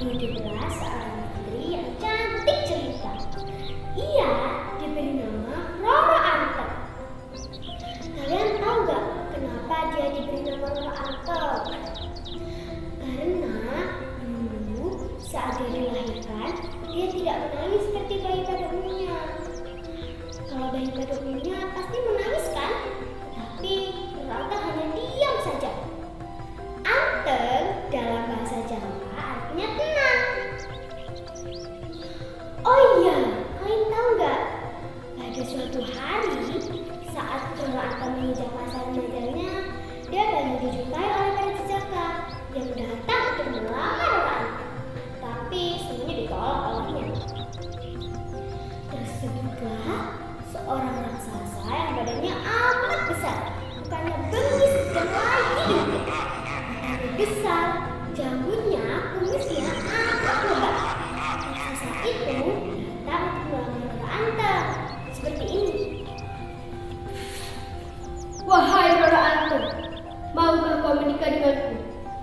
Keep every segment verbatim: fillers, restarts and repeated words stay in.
Hiduplah seorang putri yang cantik cerita. Ia diberi nama Roro Anteng. Kalian tahu gak kenapa dia diberi nama Roro Anteng? Karena dulu saat dia dilahirkan, dia tidak menangis seperti bayi pada umumnya. Kalau bayi pada umumnya pasti menangis kan? Tapi Roro Anteng hanya diam saja. Anteng dalam bahasa Jawa artinya tenang. Oh iya, kalian tahu nggak? Pada suatu hari saat Roro Anteng menginjak masa remajanya, dia banyak dijumpai oleh para jejaka yang datang untuk melamar Roro Anteng. Tapi semuanya ditolak olehnya. Tersebutlah seorang raksasa yang badannya amat besar, mukanya bengis dan lagi gede. Matanya besar, jambutnya, kumisnya amat lebat. Raksasa itu datang untuk melamar Roro Anteng seperti ini. Wahai Roro Anteng, maukah kau menikah denganku?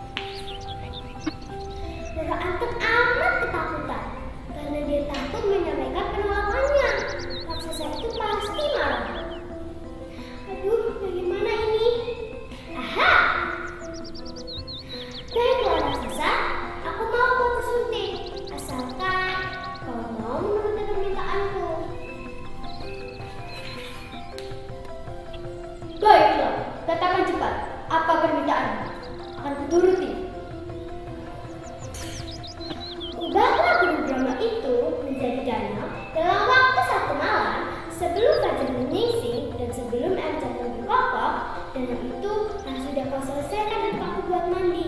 Roro Anteng amat ketakutan karena dia takut menyampaikan penolakannya. Raksasa itu pasti marah. Aduh, bagaimana ini? Aha! Baiklah raksasa, aku mau kau tersuntik, asalkan kau mau menuruti permintaanku. Baiklah, katakan cepat, apa permintaanmu? Akan kuturuti. Ubahlah gunung Bromo itu menjadi danau dalam waktu satu malam sebelum fajar menyingsing dan sebelum air jantan berkokok. Danau itu harus sudah kau selesaikan dan kau buat mandi.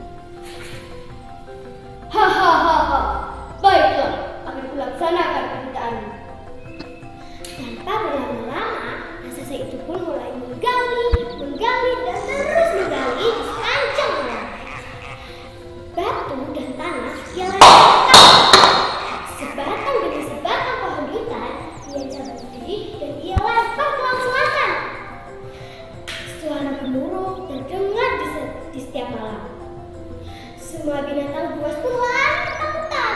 Hahaha, baiklah, akan kulaksanakan permintaanmu. Tanpa berlama-lama, raksasa itu pun mulai menggali, menggali dan terus menggali di sepanjang malam. Batu dan tanah ia lanjutkan. Sebatang demi sebatang pohon hutan ia cabut dan ia lempar ke laut selatan. Suara gemuruh terdengar di, di setiap malam. Semua binatang buas pun lari ketakutan.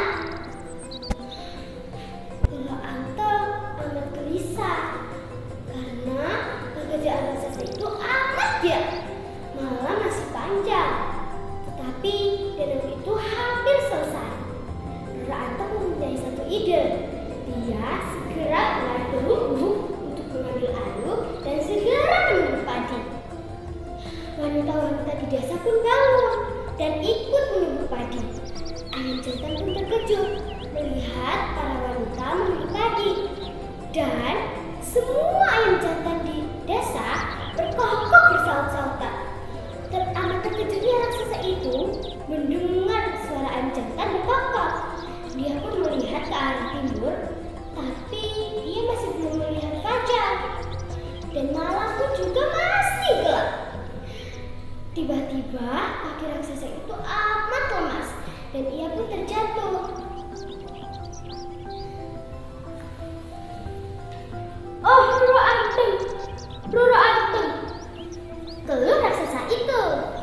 Roro Anteng amat gelisah karena pekerjaan raksasa itu amat giat. Malam masih panjang, tetapi danau itu hampir selesai. Roro Anteng mempunyai satu ide. Dia segera berlari ke lubuk untuk mengambil anduk dan segera menumbuh padi. Wanita-wanita di desa pun bangun dan ikut menumbuh padi. Ayam jantan pun terkejut melihat para wanita menumbuh padi. Dan semua ayam jantan di desa berkokok bersaut-sautan. Teramat terkejutnya raksasa itu mendengar suara ayam jantan berkokok. Dia pun melihat ke arah timur, tapi dia masih belum melihat fajar. Dan malam pun juga masih gelap. Tiba-tiba kaki raksasa itu amat lemas dan ia pun terjatuh. Oh, Roro Anteng, Roro Anteng, Keluh raksasa itu.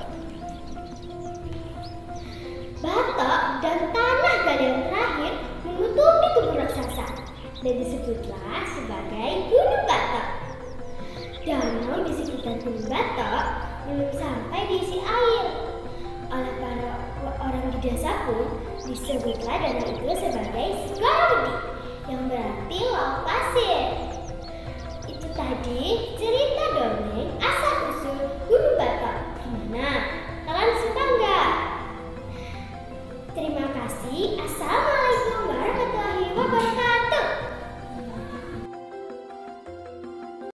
Batok dan tanah galian terakhir menutupi tubuh raksasa dan disebutlah sebagai Gunung Batok. Danau di sekitar Gunung Batok belum sampai diisi air. Oleh para orang di desa pun disebutlah danau itu sebagai Sugarudi, yang berarti laut pasir. Itu tadi cerita dongeng asal-usul Gunung Batok. Gimana? Kalian suka nggak? Terima kasih. Asal